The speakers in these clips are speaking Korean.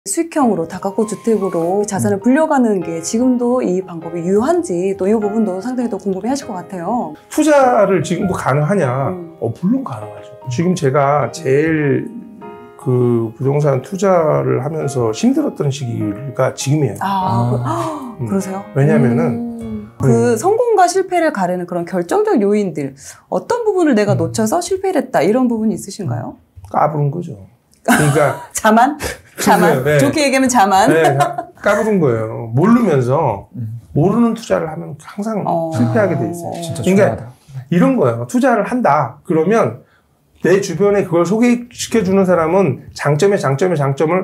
수익형으로 다가구 주택으로 자산을 불려가는 게 지금도 이 방법이 유효한지 또 이 부분도 상당히 또 궁금해 하실 것 같아요. 투자를 지금도 가능하냐? 물론 가능하죠. 지금 제가 제일 그 부동산 투자를 하면서 힘들었던 시기가 지금이에요. 그러세요? 왜냐면은 그 성공과 실패를 가르는 그런 결정적 요인들, 어떤 부분을 내가 놓쳐서 실패를 했다, 이런 부분이 있으신가요? 까부른 거죠. 그러니까 자만? 네. 좋게 얘기하면 자만? 네, 까부른 거예요. 모르면서 모르는 투자를 하면 항상 실패하게 돼 있어요. 진짜 그러니까 중요하다. 이런 거예요. 투자를 한다. 그러면 내 주변에 그걸 소개시켜주는 사람은 장점에 장점을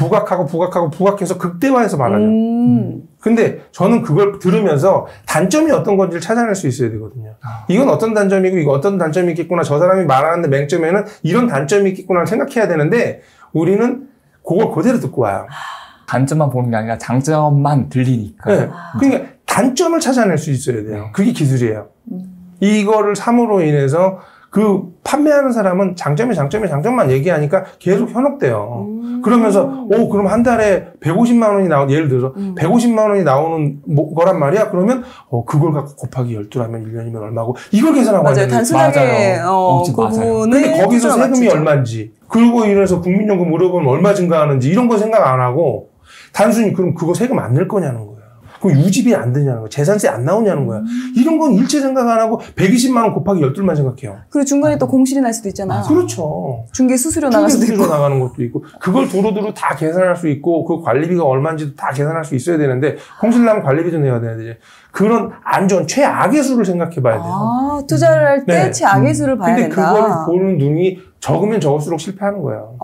부각해서 극대화해서 말하죠. 근데 저는 그걸 들으면서 단점이 어떤 건지를 찾아낼 수 있어야 되거든요. 이건 어떤 단점이고 이거 어떤 단점이 있겠구나. 저 사람이 말하는데 맹점에는 이런 단점이 있겠구나 생각해야 되는데 우리는 그걸 그대로 듣고 와요. 단점만 보는 게 아니라 장점만 들리니까. 네. 그러니까 단점을 찾아낼 수 있어야 돼요. 그게 기술이에요. 이거를 삼으로 인해서 그 판매하는 사람은 장점만 얘기하니까 계속 현혹돼요. 그러면서 그럼 한 달에 150만 원이 나오는, 예를 들어서 150만 원이 나오는 거란 말이야. 그러면 그걸 갖고 곱하기 12하면 1년이면 얼마고 이걸 계산하고 맞아요. 단순하게 그 부분을 근데 거기서 세금이 얼마인지, 그리고 인해서 국민연금 물어보면 얼마 증가하는지 이런 거 생각 안 하고 단순히 그럼 그거 세금 안 낼 거냐는 거예요. 그럼 유지비 안 되냐는 거야. 재산세 안 나오냐는 거야. 이런 건 일체 생각 안 하고 120만 원 곱하기 12만 생각해요. 그리고 중간에 또 공실이 날 수도 있잖아. 그렇죠. 중개 수수료 나갈 수도 있고. 나가는 것도 있고. 그걸 두루두루 다 계산할 수 있고 그 관리비가 얼마인지도 다 계산할 수 있어야 되는데 공실 나면 관리비도 내야 되는데 그런 안 좋은 최악의 수를 생각해 봐야 돼요. 투자를 할 때 최악의 수를 봐야 근데 된다. 그걸 보는 눈이 적으면 적을수록 실패하는 거예요.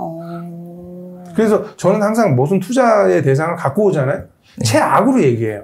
그래서 저는 항상 무슨 투자의 대상을 갖고 오잖아요. 최악으로 얘기해요.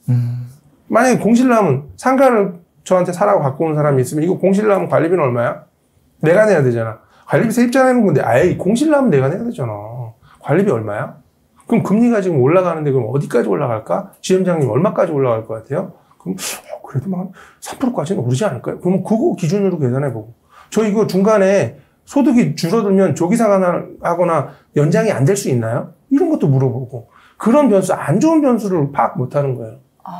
만약에 공실나면 상가를 저한테 사라고 갖고 오는 사람이 있으면 이거 공실나면 관리비는 얼마야? 내가 내야 되잖아. 관리비 세입자 내는 건데 공실나면 내가 내야 되잖아. 관리비 얼마야? 그럼 금리가 지금 올라가는데 그럼 어디까지 올라갈까? 지점장님 얼마까지 올라갈 것 같아요? 그럼 그래도 막 3%까지는 오르지 않을까요? 그러면 그거 기준으로 계산해보고 저 이거 중간에 소득이 줄어들면 조기상환하거나 연장이 안 될 수 있나요? 이런 것도 물어보고 그런 변수, 안 좋은 변수를 파악 못하는 거예요.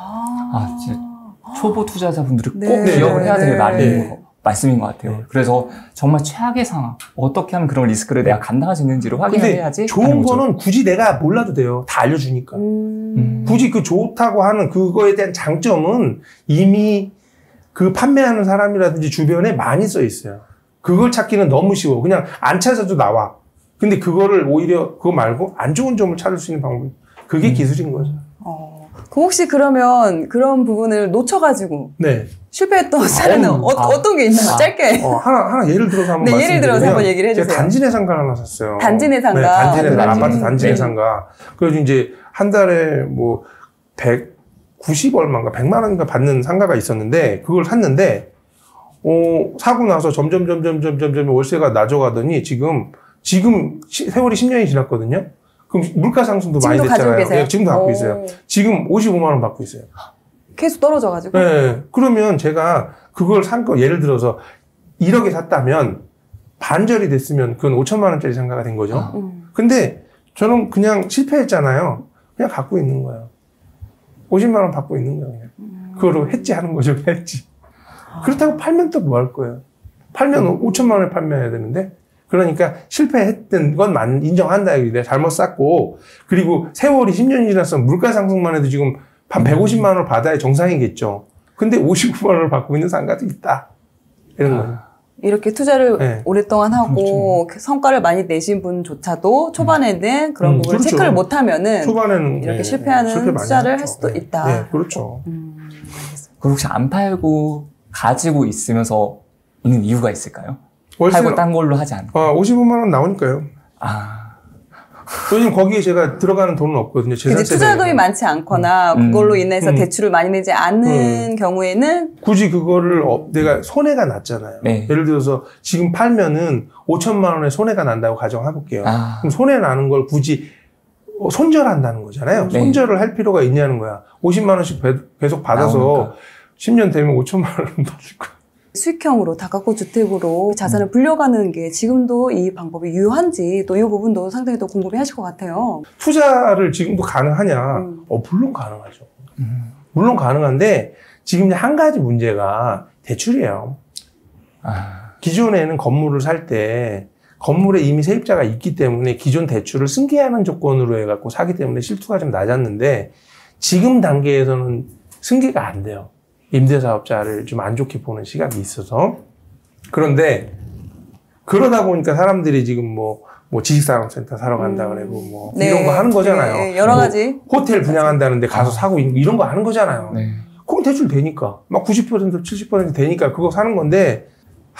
진짜 초보 투자자분들이 꼭 기억을 해야 될 말씀인 것 같아요. 그래서 정말 최악의 상황, 어떻게 하면 그런 리스크를 내가 감당할 수 있는지를 확인해야지. 좋은 거는 굳이 내가 몰라도 돼요. 다 알려주니까. 굳이 그 좋다고 하는 그거에 대한 장점은 이미 그 판매하는 사람이라든지 주변에 많이 써 있어요. 그걸 찾기는 너무 쉬워. 그냥 안 찾아도 나와. 근데 그거를 오히려 그거 말고 안 좋은 점을 찾을 수 있는 방법이 그게 기술인 거죠. 그 혹시 그러면 그런 부분을 놓쳐가지고 실패했던 사례는 어떤 게 있나요? 짧게. 하나 예를 들어서 한번 말씀드리면 예를 들어서 한번 얘기를 해주세요. 제가 단지 내상가를 하나 샀어요. 단지 내상가. 네, 단지 내상가. 아파트 단지 내상가. 그래서 이제 한 달에 뭐 190 얼마인가 100만 원인가 받는 상가가 있었는데 그걸 샀는데 사고 나서 점점 월세가 낮아가더니 지금 세월이 10년이 지났거든요. 그럼 물가 상승도 많이 됐잖아요. 네, 지금도 갖고 있어요. 지금 55만 원 받고 있어요. 계속 떨어져가지고. 네. 그러면 제가 그걸 산 거 예를 들어서 1억에 샀다면 반절이 됐으면 그건 5천만 원짜리 상가가 된 거죠. 근데 저는 그냥 실패했잖아요. 그냥 갖고 있는 거예요. 50만 원 받고 있는 거예요. 그냥. 그거로 해지하는 거죠. 해지. 그렇다고 팔면 또 뭐 할 거예요. 팔면 5천만 원에 판매해야 되는데 그러니까 실패했던 건 인정한다. 내가 잘못 샀고 그리고 세월이 10년이 지났으면 물가 상승만 해도 지금 한 150만 원을 받아야 정상이겠죠. 근데 59만 원을 받고 있는 상가도 있다. 이런 거예요. 이렇게 투자를 오랫동안 하고 성과를 많이 내신 분조차도 초반에는 그런 부분을 체크를 못하면은 초반에는 이렇게 실패하는 투자를 할 수도 있다. 네, 그렇죠. 그럼 혹시 안 팔고 가지고 있으면서 있는 이유가 있을까요? 팔고 딴 걸로 하지 않고. 55만 원 나오니까요. 왜냐면 거기에 제가 들어가는 돈은 없거든요. 투자금이 많지 않거나 그걸로 인해서 대출을 많이 내지 않는 경우에는 굳이 그거를 내가 손해가 났잖아요. 예를 들어서 지금 팔면은 5천만 원의 손해가 난다고 가정해볼게요. 그럼 손해 나는 걸 굳이 손절한다는 거잖아요. 손절을 할 필요가 있냐는 거야. 50만 원씩 계속 받아서 나오니까. 10년 되면 5천만 원 받을 거야. 수익형으로 다가구 주택으로 자산을 불려가는 게 지금도 이 방법이 유효한지 또 이 부분도 상당히 또 궁금해하실 것 같아요. 투자를 지금도 가능하냐? 물론 가능하죠. 물론 가능한데 지금 한 가지 문제가 대출이에요. 기존에는 건물을 살 때 건물에 이미 세입자가 있기 때문에 기존 대출을 승계하는 조건으로 해갖고 사기 때문에 실투가 좀 낮았는데 지금 단계에서는 승계가 안 돼요. 임대사업자를 좀 안 좋게 보는 시각이 있어서. 그런데 그러다 보니까 사람들이 지금 뭐 지식산업센터 사러 간다 그러고 뭐 네. 이런 거 하는 거잖아요. 네, 여러 가지. 호텔 분양한다는데 가서 사고 이런 거 하는 거잖아요. 네. 그럼 대출 되니까 막 90% 70% 되니까 그거 사는 건데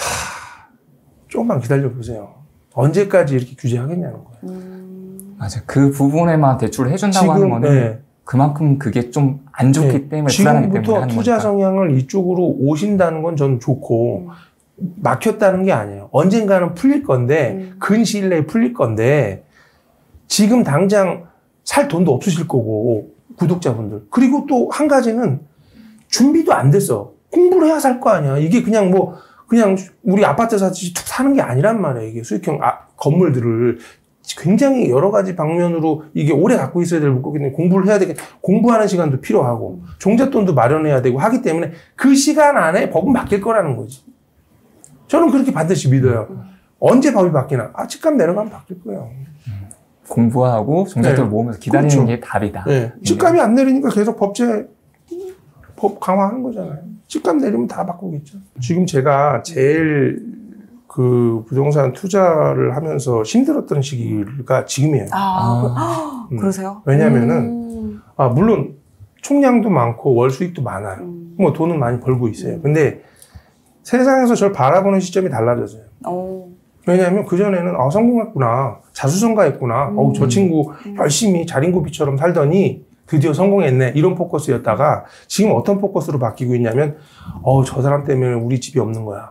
조금만 기다려 보세요. 언제까지 이렇게 규제하겠냐는 거예요. 맞아요. 그 부분에만 대출을 해준다고 지금, 하는 거는 네. 그만큼 그게 좀 안 좋기 네. 때문에 불안하기 때문에 지금부터 투자 성향을 이쪽으로 오신다는 건 저는 좋고 막혔다는 게 아니에요. 언젠가는 풀릴 건데 근시일 내에 풀릴 건데 지금 당장 살 돈도 없으실 거고 구독자분들. 그리고 또 한 가지는 준비도 안 됐어. 공부를 해야 살 거 아니야. 이게 그냥 그냥 우리 아파트 사듯이 툭 사는 게 아니란 말이에요. 이게 수익형 건물들을 굉장히 여러 가지 방면으로 이게 오래 갖고 있어야 될 거기 공부를 해야 되겠 공부하는 시간도 필요하고 종잣돈도 마련해야 되고 하기 때문에 그 시간 안에 법은 바뀔 거라는 거지. 저는 그렇게 반드시 믿어요. 언제 법이 바뀌나? 집값 내려가면 바뀔 거예요. 공부하고 종잣돈을 네. 모으면서 기다리는 그렇죠. 게 답이다. 네. 집값이 안 내리니까 계속 법 강화하는 거잖아요. 집값 내리면 다 바꾸겠죠. 지금 제가 제일 그 부동산 투자를 하면서 힘들었던 시기가 지금이에요. 그러세요? 왜냐면은, 물론 총량도 많고 월 수익도 많아요. 뭐 돈은 많이 벌고 있어요. 근데 세상에서 저를 바라보는 시점이 달라졌어요. 왜냐하면 그전에는, 성공했구나. 자수성가했구나. 저 친구 열심히 자린고비처럼 살더니 드디어 성공했네. 이런 포커스였다가 지금 어떤 포커스로 바뀌고 있냐면, 저 사람 때문에 우리 집이 없는 거야.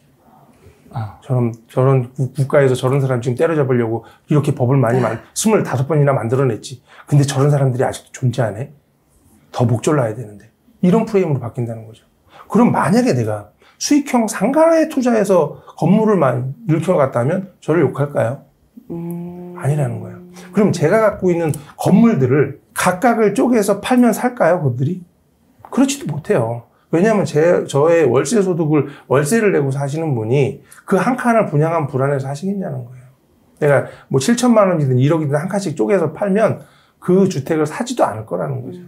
저런 국가에서 저런 사람 지금 때려잡으려고 이렇게 법을 많이 25번이나 만들어냈지. 근데 저런 사람들이 아직도 존재하네? 더 목졸라야 되는데. 이런 프레임으로 바뀐다는 거죠. 그럼 만약에 내가 수익형 상가에 투자해서 건물을 많이 일으켜갔다면 저를 욕할까요? 아니라는 거예요. 그럼 제가 갖고 있는 건물들을 각각을 쪼개서 팔면 살까요, 그들이? 그렇지도 못해요. 왜냐하면 저의 월세 소득을 월세를 내고 사시는 분이 그 한 칸을 분양한 불안해서 사시겠냐는 거예요. 내가 뭐 7천만 원이든 1억이든 한 칸씩 쪼개서 팔면 그 주택을 사지도 않을 거라는 거죠.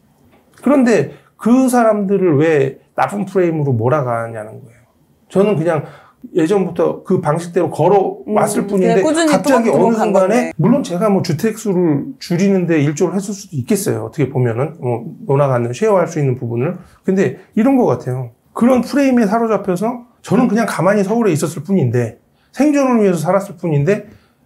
그런데 그 사람들을 왜 나쁜 프레임으로 몰아가냐는 거예요. 저는 그냥 예전부터 그 방식대로 걸어왔을 뿐인데 갑자기 어느 순간에 물론 제가 뭐 주택수를 줄이는데 일조를 했을 수도 있겠어요. 어떻게 보면은 논하가는 쉐어할 수 있는 부분을. 근데 이런 것 같아요. 그런 프레임에 사로잡혀서 저는 그냥 가만히 서울에 있었을 뿐인데 생존을 위해서 살았을 뿐인데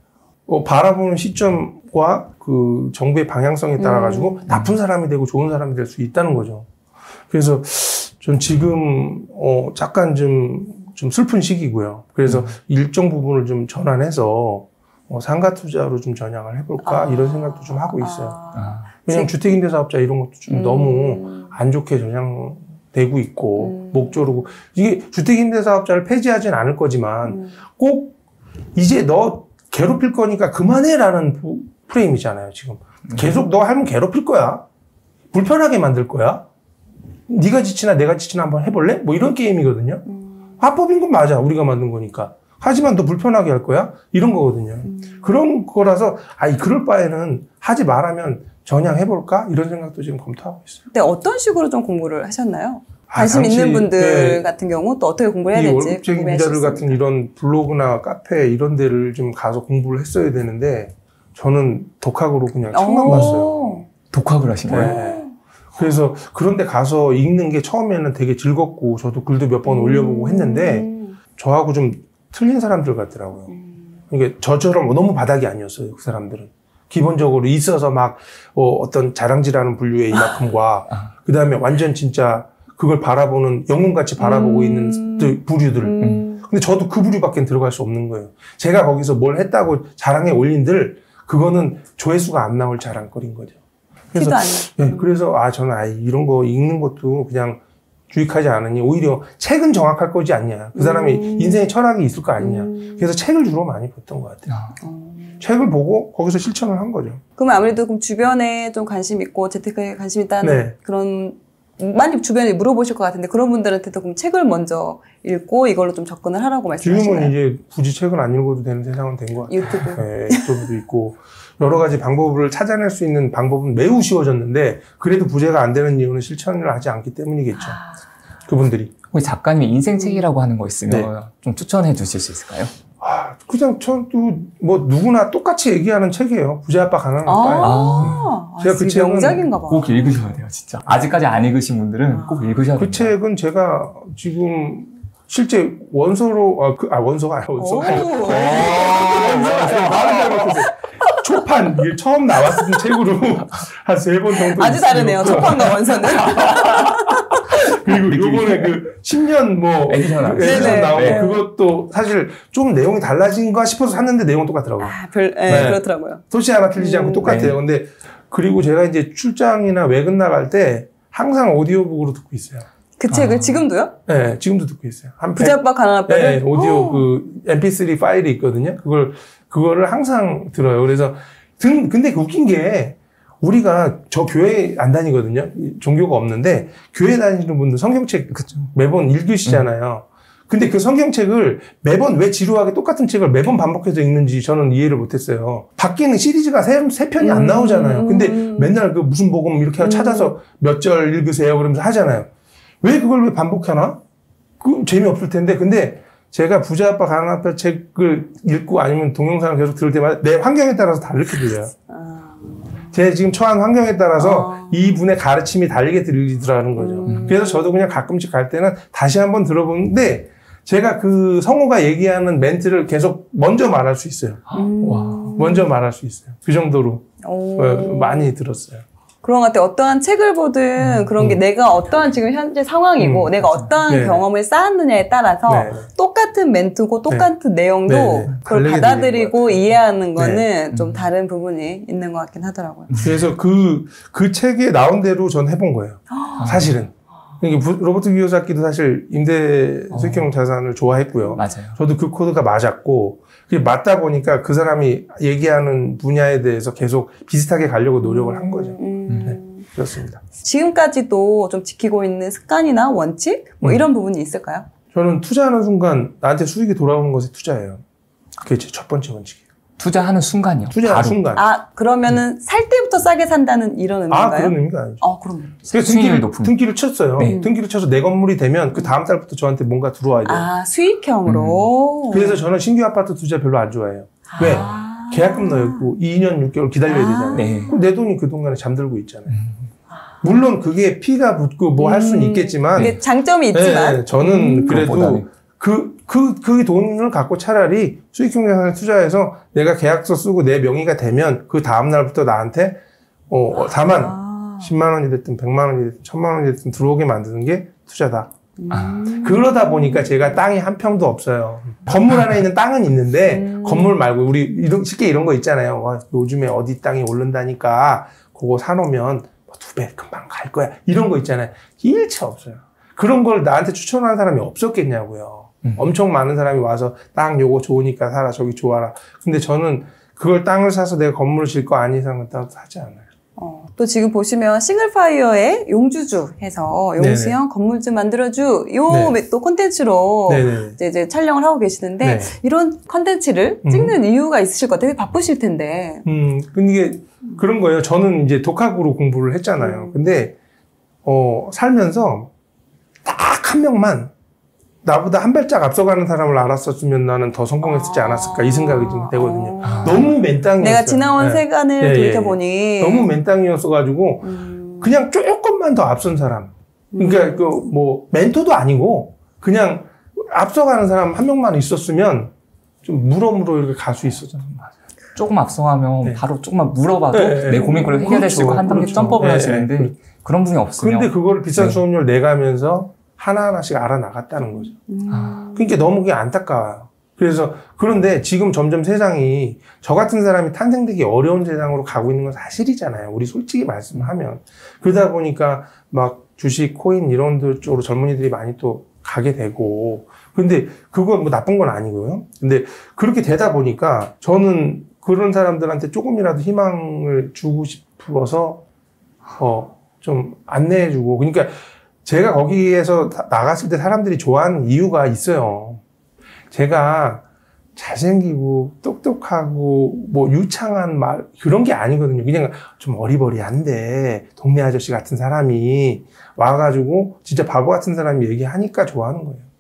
바라보는 시점과 그 정부의 방향성에 따라 가지고 나쁜 사람이 되고 좋은 사람이 될 수 있다는 거죠. 그래서 전 지금 잠깐 좀 슬픈 시기고요. 그래서 일정 부분을 좀 전환해서 상가 투자로 좀 전향을 해볼까 이런 생각도 좀 하고 있어요. 왜냐면 주택임대사업자 이런 것도 좀 너무 안 좋게 전향되고 있고 목조르고 이게 주택임대사업자를 폐지하진 않을 거지만 꼭 이제 너 괴롭힐 거니까 그만해라는 프레임이잖아요. 지금 계속 너 하면 괴롭힐 거야. 불편하게 만들 거야. 네가 지치나 내가 지치나 한번 해볼래? 뭐 이런 게임이거든요. 합법인 건 맞아. 우리가 만든 거니까. 하지만 더 불편하게 할 거야? 이런 거거든요. 그런 거라서, 그럴 바에는 하지 말라면 전향해볼까? 이런 생각도 지금 검토하고 있어요. 근데 어떤 식으로 좀 공부를 하셨나요? 관심 있는 분들 같은 경우 또 어떻게 공부를 해야 될지 월급쟁이 기자들 같은 이런 블로그나 카페 이런 데를 좀 가서 공부를 했어야 되는데 저는 독학으로 그냥 책만 봤어요. 독학을 하신 거예요? 네. 그래서 그런 데 가서 읽는 게 처음에는 되게 즐겁고 저도 글도 몇 번 올려보고 했는데 저하고 좀 틀린 사람들 같더라고요. 그러니까 저처럼 너무 바닥이 아니었어요. 그 사람들은. 기본적으로 있어서 막 어떤 자랑질하는 분류의 이만큼과 그 다음에 완전 진짜 그걸 바라보는 영웅같이 바라보고 있는 부류들. 근데 저도 그 부류밖에 들어갈 수 없는 거예요. 제가 거기서 뭘 했다고 자랑해 올린들 그거는 조회수가 안 나올 자랑거리인 거죠. 그래서, 그래서 저는 이런 거 읽는 것도 그냥 유익하지 않으니 오히려 책은 정확할 거지 않냐. 그 사람이 인생의 철학이 있을 거 아니냐. 그래서 책을 주로 많이 봤던 것 같아요. 책을 보고 거기서 실천을 한 거죠. 그러면 아무래도 그럼 주변에 좀 관심 있고 재테크에 관심 있다는 네. 그런 많이 주변에 물어보실 것 같은데 그런 분들한테도 그럼 책을 먼저 읽고 이걸로 좀 접근을 하라고 말씀하시나요? 지금은 이제 굳이 책을 안 읽어도 되는 세상은 된 것 같아요. 유튜브. 네, 유튜브도 있고 여러 가지 방법을 찾아낼 수 있는 방법은 매우 쉬워졌는데 그래도 부재가 안 되는 이유는 실천을 하지 않기 때문이겠죠. 그분들이. 우리 작가님의 인생책이라고 하는 거 있으면 네. 좀 추천해 주실 수 있을까요? 그냥 저도 뭐 누구나 똑같이 얘기하는 책이에요. 부자 아빠 가난한 아빠예요. 제가 그 책은 명작인가 봐. 꼭 읽으셔야 돼요, 진짜. 아직까지 안 읽으신 분들은 꼭 읽으셔야 돼요. 그 책은 제가 지금 실제 원서로 원서가 아니라 원서가 아니고 초판 이게 처음 나왔던 책으로 한 3번 정도 아주 다르네요. 초판과 원서는. 그리고 요번에 그 10년 뭐 에디션 나오고 네. 그것도 사실 좀 내용이 달라진가 싶어서 샀는데 내용은 똑같더라고요. 네, 그렇더라고요. 소시 하나 틀리지 않고 똑같아요. 근데 그리고 제가 이제 출장이나 외근 나갈 때 항상 오디오북으로 듣고 있어요. 그 책을 지금도요? 네, 지금도 듣고 있어요. 부자 아빠 가난한 아빠를? 네, 오디오 그 MP3 파일이 있거든요. 그거를 항상 들어요. 그래서 근데 웃긴 게 우리가 저 교회 안 다니거든요. 종교가 없는데 교회 다니시는 분들 성경책 매번 읽으시잖아요. 근데 그 성경책을 매번 왜 지루하게 똑같은 책을 매번 반복해서 읽는지 저는 이해를 못했어요. 바뀌는 시리즈가 세 편이 안 나오잖아요. 근데 맨날 그 무슨 복음 이렇게 찾아서 몇 절 읽으세요 그러면서 하잖아요. 왜 그걸 왜 반복하나? 그 재미없을 텐데. 근데 제가 부자 아빠 가난한 아빠 책을 읽고 아니면 동영상을 계속 들을 때마다 내 환경에 따라서 다르게 들려요. 제 지금 처한 환경에 따라서 이분의 가르침이 다르게 들리더라는 거죠. 그래서 저도 그냥 가끔씩 갈 때는 다시 한번 들어보는데 제가 그 성우가 얘기하는 멘트를 계속 먼저 말할 수 있어요. 먼저 말할 수 있어요. 그 정도로 많이 들었어요. 그런 것 같아요. 어떠한 책을 보든 그런 게 내가 어떠한 지금 현재 상황이고 내가 어떠한 경험을 쌓았느냐에 따라서 똑같은 멘트고 똑같은 내용도 그걸 받아들이고 이해하는 거는 좀 다른 부분이 있는 것 같긴 하더라고요. 그래서 그 책에 나온 대로 전 해본 거예요. 사실은. 로버트 기요사키도 사실 임대 수익형 자산을 좋아했고요. 맞아요. 저도 그 코드가 맞았고 그게 맞다 보니까 그 사람이 얘기하는 분야에 대해서 계속 비슷하게 가려고 노력을 한 거죠. 네, 그렇습니다. 지금까지도 좀 지키고 있는 습관이나 원칙 뭐 이런 부분이 있을까요? 저는 투자하는 순간 나한테 수익이 돌아오는 것에 투자해요. 그게 제 첫 번째 원칙이에요. 투자하는 순간이요? 투자하는 순간. 그러면은 살 때부터 싸게 산다는 이런 의미인가요? 그런 의미가 아니죠. 그럼. 수익률이 높은. 등기를 쳤어요. 네. 등기를 쳐서 내 건물이 되면 그 다음 달부터 저한테 뭔가 들어와야 돼요. 수익형으로. 그래서 저는 신규 아파트 투자 별로 안 좋아해요. 왜? 계약금 넣고 2년 6개월 기다려야 되잖아요. 네. 그럼 내 돈이 그동안에 잠들고 있잖아요. 물론 그게 피가 붙고 뭐 할 수는 있겠지만. 그게 장점이 있지만. 네, 저는 그래도 그 돈을 갖고 차라리 수익형 자산에 투자해서 내가 계약서 쓰고 내 명의가 되면 그 다음날부터 나한테, 다만 10만 원이 됐든 100만 원이 됐든 1000만 원이 됐든 들어오게 만드는 게 투자다. 그러다 보니까 제가 땅이 한 평도 없어요. 건물 안에 있는 땅은 있는데 건물 말고 우리 쉽게 이런 거 있잖아요. 요즘에 어디 땅이 오른다니까 그거 사놓으면 2배 금방 갈 거야. 이런 거 있잖아요. 일체 없어요. 그런 걸 나한테 추천하는 사람이 없었겠냐고요. 엄청 많은 사람이 와서 땅 요거 좋으니까 사라 저기 좋아라. 근데 저는 그걸 땅을 사서 내가 건물을 질 거 아닌 이상은 따로 사지 않아요. 또 지금 보시면 싱글파이어의 용주주 해서 용수형 건물주 만들어주 또 콘텐츠로 이제 촬영을 하고 계시는데 이런 콘텐츠를 찍는 이유가 있으실 것 같아요. 바쁘실 텐데. 근데 이게 그런 거예요. 저는 이제 독학으로 공부를 했잖아요. 근데 살면서 딱 한 명만 나보다 한 발짝 앞서가는 사람을 알았었으면 나는 더 성공했지 않았을까 이 생각이 좀 되거든요. 너무 맨땅이었어요. 내가 지나온 세간을 돌이켜보니 너무 맨땅이었어가지고 그냥 조금만 더 앞선 사람. 그러니까 뭐 멘토도 아니고 그냥 앞서가는 사람 한 명만 있었으면 좀 물어물어 이렇게 갈 수 있었잖아요. 조금 앞서가면 바로 조금만 물어봐도 내 고민거리를 해결될 수 있고 한 단계 점프를 하시는데 그런 분이 없으면. 근데 그거를 비싼 수업료를 내가면서 하나하나씩 알아나갔다는 거죠. 그러니까 너무 그게 안타까워요. 그래서 그런데 지금 점점 세상이 저 같은 사람이 탄생되기 어려운 세상으로 가고 있는 건 사실이잖아요. 우리 솔직히 말씀하면. 그러다 보니까 막 주식, 코인 이런 데 쪽으로 젊은이들이 많이 또 가게 되고. 근데 그건 뭐 나쁜 건 아니고요. 근데 그렇게 되다 보니까 저는 그런 사람들한테 조금이라도 희망을 주고 싶어서 좀 안내해주고. 그러니까 제가 거기에서 나갔을 때 사람들이 좋아하는 이유가 있어요. 제가 잘생기고 똑똑하고 뭐 유창한 말 그런 게 아니거든요. 그냥 좀 어리버리한데 동네 아저씨 같은 사람이 와가지고 진짜 바보 같은 사람이 얘기하니까 좋아하는 거예요.